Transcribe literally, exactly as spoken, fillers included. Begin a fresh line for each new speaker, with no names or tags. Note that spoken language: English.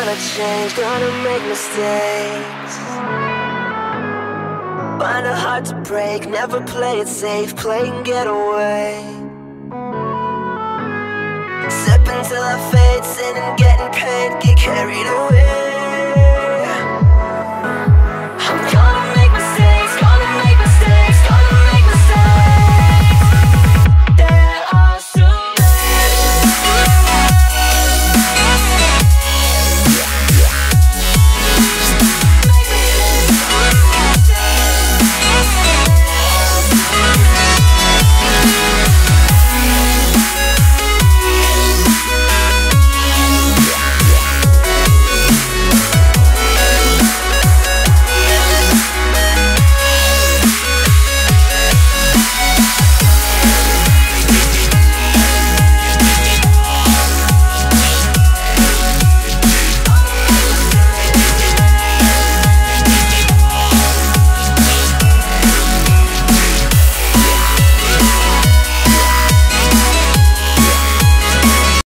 gonna change, gonna make mistakes. Find it hard to break, never play it safe, play and get away. Step until I fade, sinning, getting paid, get carried away.